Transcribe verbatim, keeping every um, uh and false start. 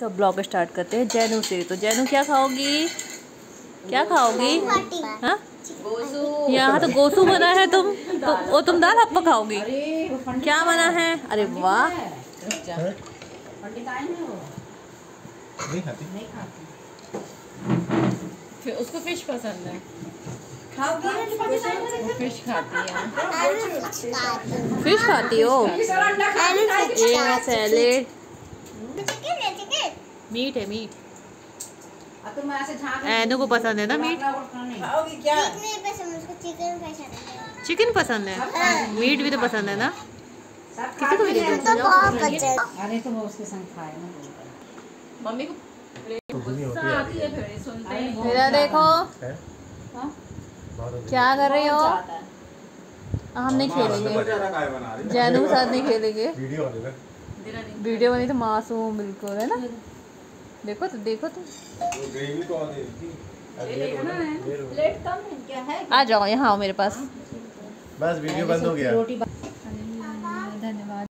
तो blog start करते हैं जैनू से। तो जैनू क्या खाओगी, क्या खाओगी? हाँ यहाँ तो गोसू बना है, तुम तो वो तुम दाल हप्पा खाओगी। क्या बना है? अरे वाह, नहीं खाती नहीं खाती फिर उसको फिश पसंद है। खाओगी? फिश खाती है। फिश खाती हो? ये सैलेड, मीट है मीट। एनू को पसंद है ना मीट। खाओगी क्या? चिकन पसंद है, मीट भी तो पसंद है ना। किसी को भी दे दो। अरे तो वो उसके संग खाए ना। मम्मी को गुस्सा आती है फिर सुनते हैं। मेरा देखो क्या कर रही हो। हम नहीं खेलेंगे, जैनू के साथ नहीं खेलेंगे। वीडियो बनी तो मासूम बिल्कुल है ना। देखो तो देखो तो आ जाओ यहाँ आओ मेरे पास। बस वीडियो बंद हो गया। धन्यवाद।